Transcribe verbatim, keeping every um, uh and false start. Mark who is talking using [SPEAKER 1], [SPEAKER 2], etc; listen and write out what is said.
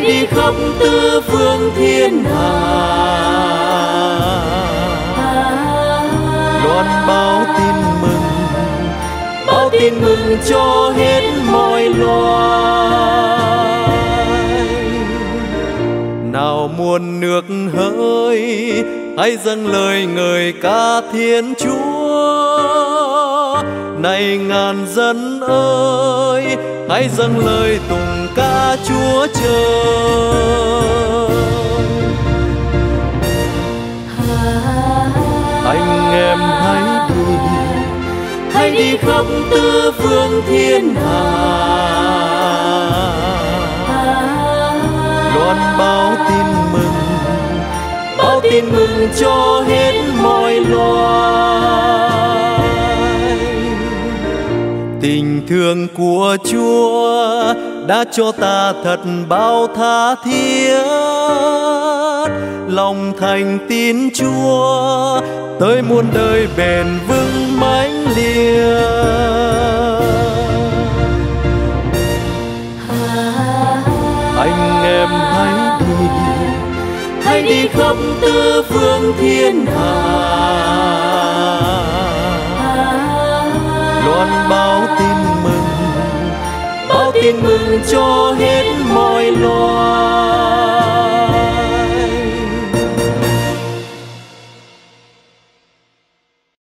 [SPEAKER 1] đi khắp tứ phương thiên hà,
[SPEAKER 2] loan báo tin mừng,
[SPEAKER 1] báo tin mừng cho hết mọi loài.
[SPEAKER 2] nào muôn nước hỡi hãy dâng lời ngợi ca Thiên Chúa, này ngàn dân ơi hãy dâng lời tùng ca Chúa trời. Anh em hãy đi,
[SPEAKER 1] hãy đi khắp tứ phương thiên hà,
[SPEAKER 2] loan báo tin mừng,
[SPEAKER 1] báo tin mừng cho hết mọi loài.
[SPEAKER 2] tình thương của Chúa đã cho ta thật bao tha thiết, lòng thành tín Chúa tới muôn đời bền vững mãnh liệt. Anh em hãy đi,
[SPEAKER 1] hãy đi khắp tứ phương thiên hà,
[SPEAKER 2] loan báo tin mừng,
[SPEAKER 1] báo tin mừng cho hết mọi loài.